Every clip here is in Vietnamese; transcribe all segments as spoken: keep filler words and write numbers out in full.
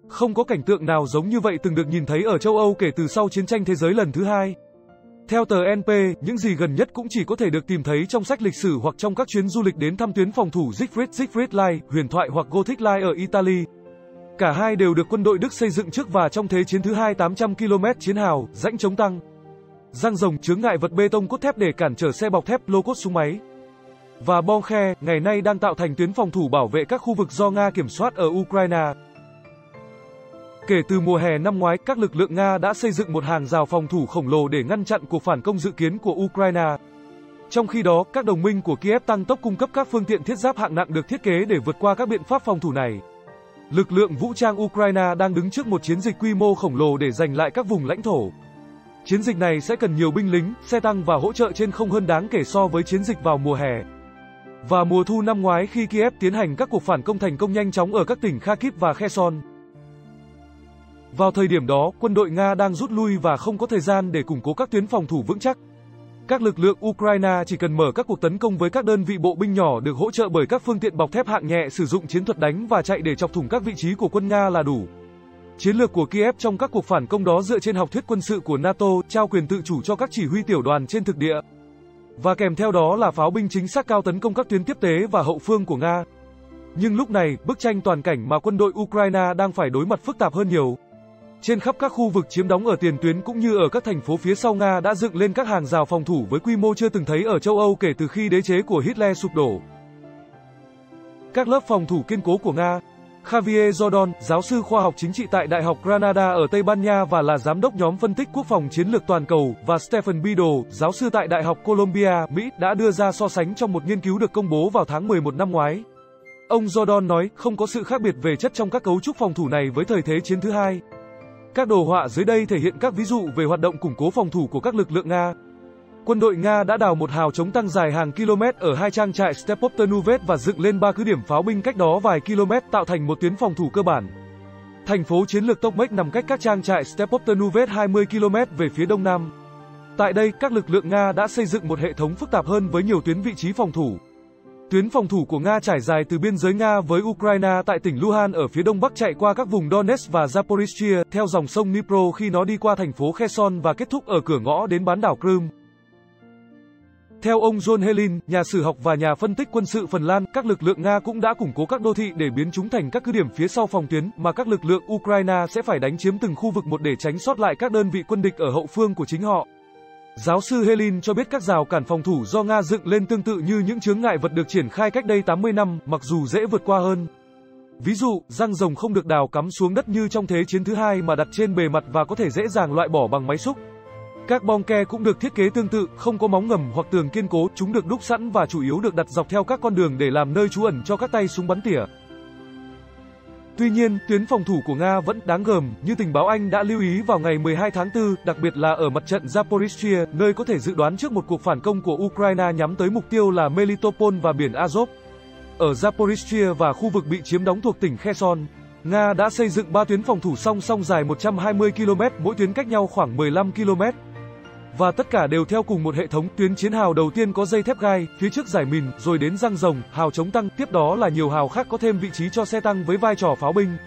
Không có cảnh tượng nào giống như vậy từng được nhìn thấy ở châu Âu kể từ sau chiến tranh thế giới lần thứ hai. Theo tờ en pê, những gì gần nhất cũng chỉ có thể được tìm thấy trong sách lịch sử hoặc trong các chuyến du lịch đến thăm tuyến phòng thủ Siegfried Siegfried Line, huyền thoại hoặc Gothic Line ở Italy. Cả hai đều được quân đội Đức xây dựng trước và trong Thế chiến thứ hai tám trăm ki lô mét chiến hào, rãnh chống tăng, giăng rồng chướng ngại vật bê tông cốt thép để cản trở xe bọc thép, lô cốt súng máy. Và Bonkhe, ngày nay đang tạo thành tuyến phòng thủ bảo vệ các khu vực do Nga kiểm soát ở Ukraine. Kể từ mùa hè năm ngoái, các lực lượng Nga đã xây dựng một hàng rào phòng thủ khổng lồ để ngăn chặn cuộc phản công dự kiến của Ukraine. Trong khi đó, các đồng minh của Kiev tăng tốc cung cấp các phương tiện thiết giáp hạng nặng được thiết kế để vượt qua các biện pháp phòng thủ này. Lực lượng vũ trang Ukraine đang đứng trước một chiến dịch quy mô khổng lồ để giành lại các vùng lãnh thổ. Chiến dịch này sẽ cần nhiều binh lính, xe tăng và hỗ trợ trên không hơn đáng kể so với chiến dịch vào mùa hè và mùa thu năm ngoái khi Kiev tiến hành các cuộc phản công thành công nhanh chóng ở các tỉnh Kharkiv và Kherson. Vào thời điểm đó, quân đội Nga đang rút lui và không có thời gian để củng cố các tuyến phòng thủ vững chắc. Các lực lượng Ukraine chỉ cần mở các cuộc tấn công với các đơn vị bộ binh nhỏ được hỗ trợ bởi các phương tiện bọc thép hạng nhẹ, sử dụng chiến thuật đánh và chạy để chọc thủng các vị trí của quân Nga là đủ. Chiến lược của Kiev trong các cuộc phản công đó dựa trên học thuyết quân sự của NATO, trao quyền tự chủ cho các chỉ huy tiểu đoàn trên thực địa. Và kèm theo đó là pháo binh chính xác cao tấn công các tuyến tiếp tế và hậu phương của Nga. Nhưng lúc này, bức tranh toàn cảnh mà quân đội Ukraine đang phải đối mặt phức tạp hơn nhiều. Trên khắp các khu vực chiếm đóng ở tiền tuyến cũng như ở các thành phố phía sau, Nga đã dựng lên các hàng rào phòng thủ với quy mô chưa từng thấy ở châu Âu kể từ khi đế chế của Hitler sụp đổ. Các lớp phòng thủ kiên cố của Nga. Javier Jordan, giáo sư khoa học chính trị tại Đại học Granada ở Tây Ban Nha và là giám đốc nhóm phân tích quốc phòng chiến lược toàn cầu, và Stephen Biddle, giáo sư tại Đại học Columbia, Mỹ, đã đưa ra so sánh trong một nghiên cứu được công bố vào tháng mười một năm ngoái. Ông Jordan nói, không có sự khác biệt về chất trong các cấu trúc phòng thủ này với thời Thế chiến thứ hai. Các đồ họa dưới đây thể hiện các ví dụ về hoạt động củng cố phòng thủ của các lực lượng Nga. Quân đội Nga đã đào một hào chống tăng dài hàng km ở hai trang trại Stepopternuvet và dựng lên ba cứ điểm pháo binh cách đó vài km, tạo thành một tuyến phòng thủ cơ bản. Thành phố chiến lược Tokmek nằm cách các trang trại Stepopternuvet hai mươi ki lô mét về phía đông nam. Tại đây, các lực lượng Nga đã xây dựng một hệ thống phức tạp hơn với nhiều tuyến vị trí phòng thủ. Tuyến phòng thủ của Nga trải dài từ biên giới Nga với Ukraine tại tỉnh Luhansk ở phía đông bắc, chạy qua các vùng Donetsk và Zaporizhzhia theo dòng sông Dnipro khi nó đi qua thành phố Kherson và kết thúc ở cửa ngõ đến bán đảo Crimea. Theo ông John Helin, nhà sử học và nhà phân tích quân sự Phần Lan, các lực lượng Nga cũng đã củng cố các đô thị để biến chúng thành các cứ điểm phía sau phòng tuyến, mà các lực lượng Ukraine sẽ phải đánh chiếm từng khu vực một để tránh sót lại các đơn vị quân địch ở hậu phương của chính họ. Giáo sư Helin cho biết các rào cản phòng thủ do Nga dựng lên tương tự như những chướng ngại vật được triển khai cách đây tám mươi năm, mặc dù dễ vượt qua hơn. Ví dụ, giăng rồng không được đào cắm xuống đất như trong Thế chiến thứ hai mà đặt trên bề mặt và có thể dễ dàng loại bỏ bằng máy xúc. Các Bonkhe cũng được thiết kế tương tự, không có móng ngầm hoặc tường kiên cố, chúng được đúc sẵn và chủ yếu được đặt dọc theo các con đường để làm nơi trú ẩn cho các tay súng bắn tỉa. Tuy nhiên, tuyến phòng thủ của Nga vẫn đáng gờm, như tình báo Anh đã lưu ý vào ngày mười hai tháng tư, đặc biệt là ở mặt trận Zaporizhzhia, nơi có thể dự đoán trước một cuộc phản công của Ukraine nhắm tới mục tiêu là Melitopol và biển Azov. Ở Zaporizhzhia và khu vực bị chiếm đóng thuộc tỉnh Kherson, Nga đã xây dựng ba tuyến phòng thủ song song dài một trăm hai mươi ki lô mét, mỗi tuyến cách nhau khoảng mười lăm ki lô mét. Và tất cả đều theo cùng một hệ thống. Tuyến chiến hào đầu tiên có dây thép gai, phía trước giải mìn, rồi đến giăng rồng, hào chống tăng, tiếp đó là nhiều hào khác có thêm vị trí cho xe tăng với vai trò pháo binh.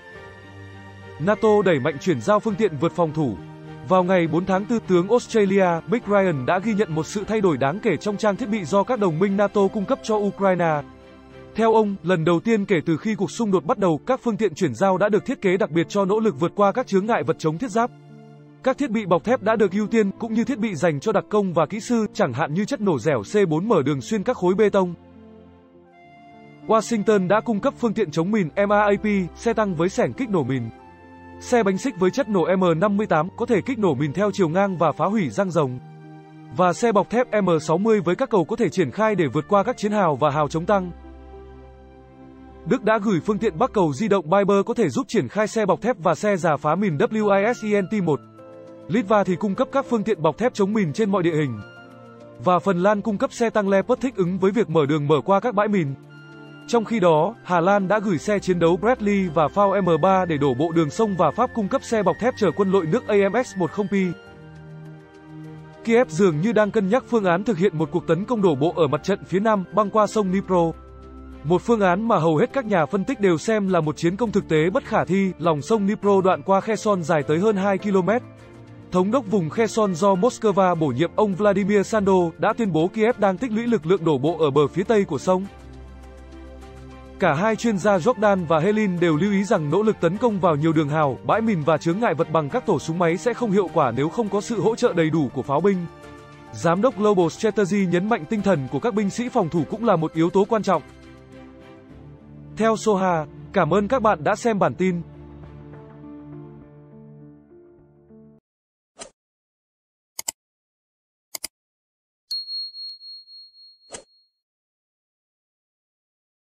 NATO đẩy mạnh chuyển giao phương tiện vượt phòng thủ. Vào ngày bốn tháng tư, tướng Australia, Mick Ryan đã ghi nhận một sự thay đổi đáng kể trong trang thiết bị do các đồng minh NATO cung cấp cho Ukraine. Theo ông, lần đầu tiên kể từ khi cuộc xung đột bắt đầu, các phương tiện chuyển giao đã được thiết kế đặc biệt cho nỗ lực vượt qua các chướng ngại vật chống thiết giáp. Các thiết bị bọc thép đã được ưu tiên, cũng như thiết bị dành cho đặc công và kỹ sư, chẳng hạn như chất nổ dẻo C bốn mở đường xuyên các khối bê tông. Washington đã cung cấp phương tiện chống mìn M A A P, xe tăng với xẻng kích nổ mìn. Xe bánh xích với chất nổ M năm mươi tám, có thể kích nổ mìn theo chiều ngang và phá hủy giăng rồng. Và xe bọc thép M sáu mươi với các cầu có thể triển khai để vượt qua các chiến hào và hào chống tăng. Đức đã gửi phương tiện bắc cầu di động Biber có thể giúp triển khai xe bọc thép và xe rà phá mìn Wisent một. Litva thì cung cấp các phương tiện bọc thép chống mìn trên mọi địa hình. Và Phần Lan cung cấp xe tăng Leopard thích ứng với việc mở đường mở qua các bãi mìn. Trong khi đó, Hà Lan đã gửi xe chiến đấu Bradley và phao M ba để đổ bộ đường sông, và Pháp cung cấp xe bọc thép chở quân lội nước A M X mười P. Kiev dường như đang cân nhắc phương án thực hiện một cuộc tấn công đổ bộ ở mặt trận phía nam, băng qua sông Dnipro. Một phương án mà hầu hết các nhà phân tích đều xem là một chiến công thực tế bất khả thi, lòng sông Dnipro đoạn qua Kherson dài tới hơn hai ki lô mét. Thống đốc vùng Kherson do Moscow bổ nhiệm ông Vladimir Sando đã tuyên bố Kiev đang tích lũy lực lượng đổ bộ ở bờ phía tây của sông. Cả hai chuyên gia Jordan và Helin đều lưu ý rằng nỗ lực tấn công vào nhiều đường hào, bãi mìn và chướng ngại vật bằng các tổ súng máy sẽ không hiệu quả nếu không có sự hỗ trợ đầy đủ của pháo binh. Giám đốc Global Strategy nhấn mạnh tinh thần của các binh sĩ phòng thủ cũng là một yếu tố quan trọng. Theo Soha, cảm ơn các bạn đã xem bản tin.